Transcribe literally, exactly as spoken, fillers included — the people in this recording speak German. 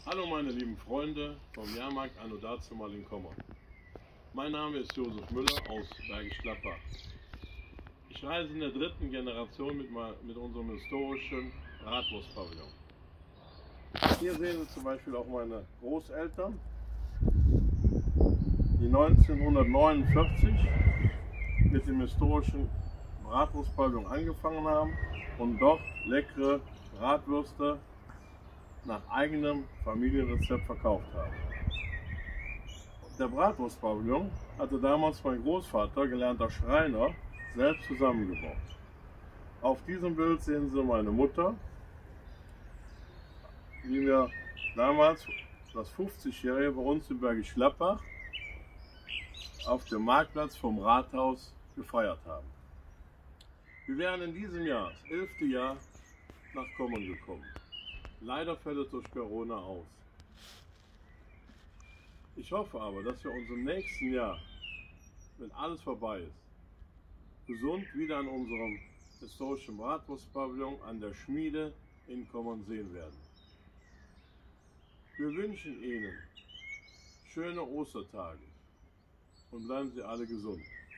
Hallo meine lieben Freunde vom Jahrmarkt Anno dazumal in Kommern. Mein Name ist Josef Müller aus Bergisch Gladbach. Ich reise in der dritten Generation mit, mit unserem historischen Bratwurstpavillon. Hier sehen Sie zum Beispiel auch meine Großeltern, die neunzehnhundertneunundvierzig mit dem historischen Bratwurstpavillon angefangen haben und dort leckere Bratwürste nach eigenem Familienrezept verkauft haben. Der Bratwurstpavillon hatte damals mein Großvater, gelernter Schreiner, selbst zusammengebaut. Auf diesem Bild sehen Sie meine Mutter, wie wir damals das fünfzigjährige bei uns in Bergisch Gladbach auf dem Marktplatz vom Rathaus gefeiert haben. Wir wären in diesem Jahr, das elfte Jahr, nach Kommern gekommen. Leider fällt es durch Corona aus. Ich hoffe aber, dass wir uns im nächsten Jahr, wenn alles vorbei ist, gesund wieder an unserem historischen Bratwurstpavillon an der Schmiede in Kommern sehen werden. Wir wünschen Ihnen schöne Ostertage und bleiben Sie alle gesund.